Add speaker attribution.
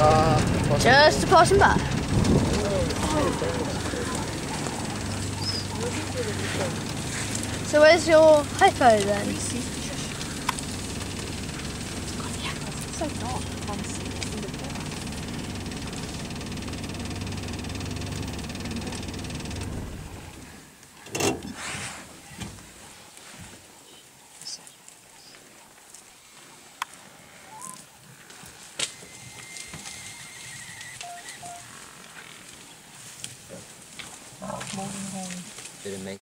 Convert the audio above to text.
Speaker 1: Just a passing by. So where's your hypo then?
Speaker 2: So dark.
Speaker 3: Did it make